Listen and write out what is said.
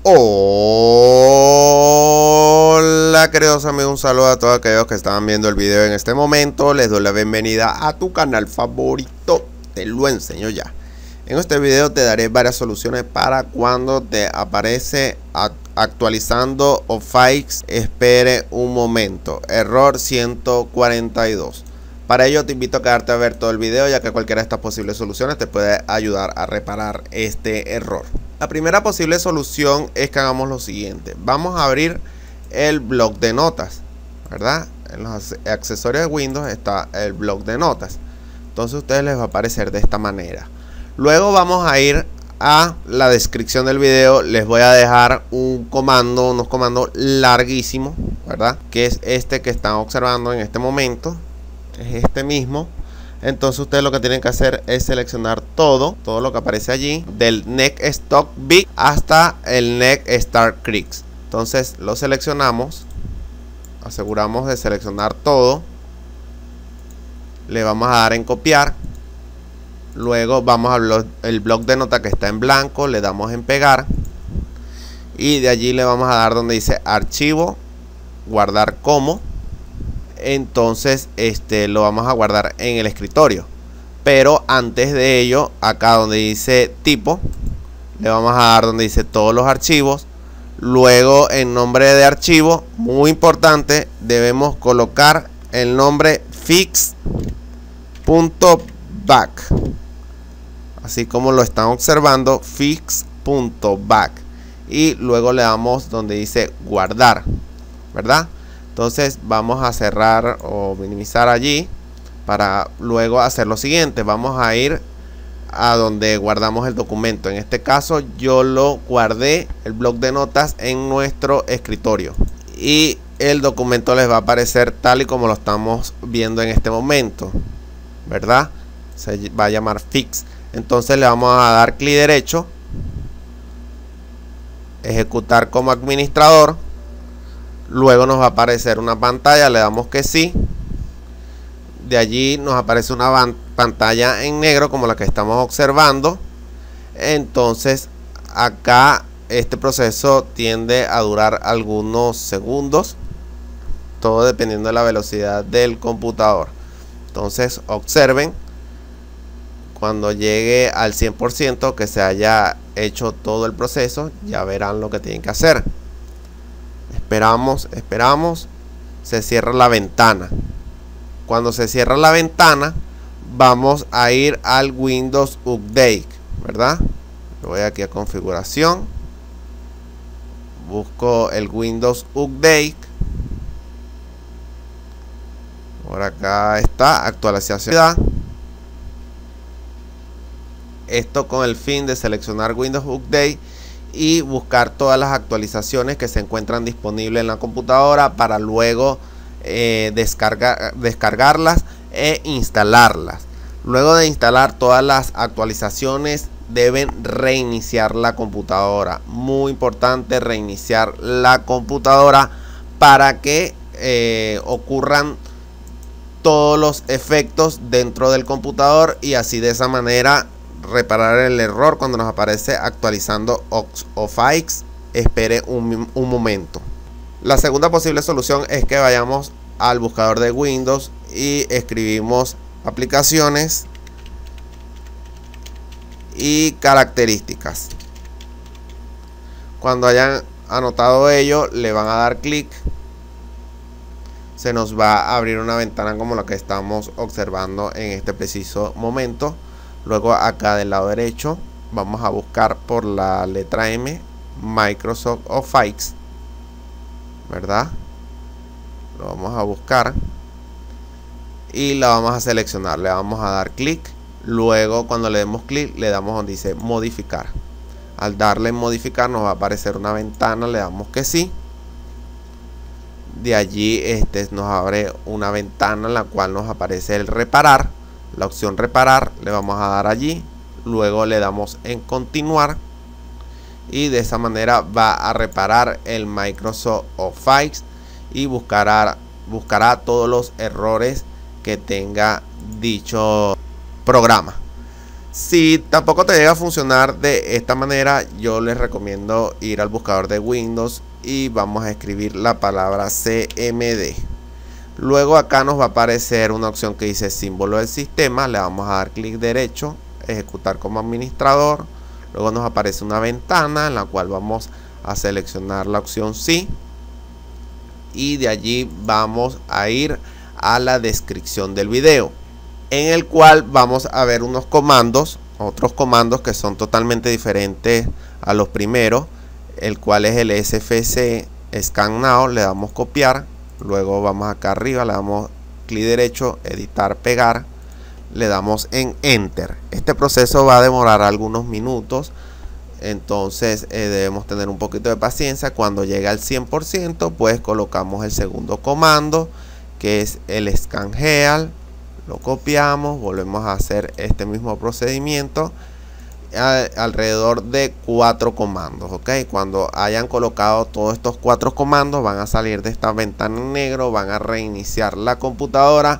Hola queridos amigos, un saludo a todos aquellos que estaban viendo el video en este momento. Les doy la bienvenida a tu canal favorito, te lo enseño ya. En este video te daré varias soluciones para cuando te aparece actualizando OFX. Espere un momento, error 142. Para ello te invito a quedarte a ver todo el video, ya que cualquiera de estas posibles soluciones te puede ayudar a reparar este error. La primera posible solución es que hagamos lo siguiente. Vamos a abrir el bloc de notas, ¿verdad? En los accesorios de Windows está el bloc de notas. Entonces a ustedes les va a aparecer de esta manera. Luego vamos a ir a la descripción del video. Les voy a dejar un comando, unos comandos larguísimos, ¿verdad? Que es este que están observando en este momento. Es este mismo. Entonces ustedes lo que tienen que hacer es seleccionar todo lo que aparece allí, del Next Stock Big hasta el Next Start Clicks. Entonces lo seleccionamos, aseguramos de seleccionar todo, le vamos a dar en copiar, luego vamos al bloc de nota que está en blanco, le damos en pegar y de allí le vamos a dar donde dice archivo, guardar como. Entonces lo vamos a guardar en el escritorio, pero antes de ello, acá donde dice tipo, le vamos a dar donde dice todos los archivos. Luego en nombre de archivo, muy importante, debemos colocar el nombre fix.back, así como lo están observando, fix.back, y luego le damos donde dice guardar, ¿verdad? Entonces vamos a cerrar o minimizar allí para luego hacer lo siguiente. Vamos a ir a donde guardamos el documento. En este caso yo lo guardé, el bloc de notas, en nuestro escritorio. Y el documento les va a aparecer tal y como lo estamos viendo en este momento, ¿verdad? Se va a llamar fix. Entonces le vamos a dar clic derecho, ejecutar como administrador. Luego nos va a aparecer una pantalla, le damos que sí. De allí nos aparece una pantalla en negro como la que estamos observando. Entonces acá este proceso tiende a durar algunos segundos, todo dependiendo de la velocidad del computador. Entonces observen, cuando llegue al 100% que se haya hecho todo el proceso, ya verán lo que tienen que hacer. Esperamos, se cierra la ventana. Cuando se cierra la ventana, vamos a ir al Windows Update, ¿verdad? Voy aquí a configuración, busco el Windows Update. Por acá está, actualización. Esto con el fin de seleccionar Windows Update y buscar todas las actualizaciones que se encuentran disponibles en la computadora para luego descargarlas e instalarlas. Luego de instalar todas las actualizaciones, deben reiniciar la computadora. Muy importante reiniciar la computadora para que ocurran todos los efectos dentro del computador y así de esa manera reparar el error cuando nos aparece actualizando OFX. Espere un momento. La segunda posible solución es que vayamos al buscador de Windows y escribimos aplicaciones y características. Cuando hayan anotado ello, le van a dar clic. Se nos va a abrir una ventana como la que estamos observando en este preciso momento. Luego acá del lado derecho vamos a buscar por la letra M, Microsoft OFX, ¿verdad? Lo vamos a buscar y la vamos a seleccionar. Le vamos a dar clic. Luego cuando le demos clic, le damos donde dice modificar. Al darle en modificar nos va a aparecer una ventana, le damos que sí. De allí nos abre una ventana en la cual nos aparece el reparar. La opción reparar, le vamos a dar allí, luego le damos en continuar y de esa manera va a reparar el Microsoft OFX y buscará todos los errores que tenga dicho programa. Si tampoco te llega a funcionar de esta manera, yo les recomiendo ir al buscador de Windows y vamos a escribir la palabra CMD. Luego acá nos va a aparecer una opción que dice símbolo del sistema. Le vamos a dar clic derecho, ejecutar como administrador. Luego nos aparece una ventana en la cual vamos a seleccionar la opción sí. Y de allí vamos a ir a la descripción del video, en el cual vamos a ver unos comandos, otros comandos que son totalmente diferentes a los primeros, el cual es el SFC Scan Now. Le damos copiar, luego vamos acá arriba, le damos clic derecho, editar, pegar, le damos en Enter. Este proceso va a demorar algunos minutos, entonces debemos tener un poquito de paciencia. Cuando llegue al 100%, pues colocamos el segundo comando, que es el Scan Heal. Lo copiamos, volvemos a hacer este mismo procedimiento alrededor de 4 comandos. Ok, cuando hayan colocado todos estos 4 comandos, van a salir de esta ventana en negro, van a reiniciar la computadora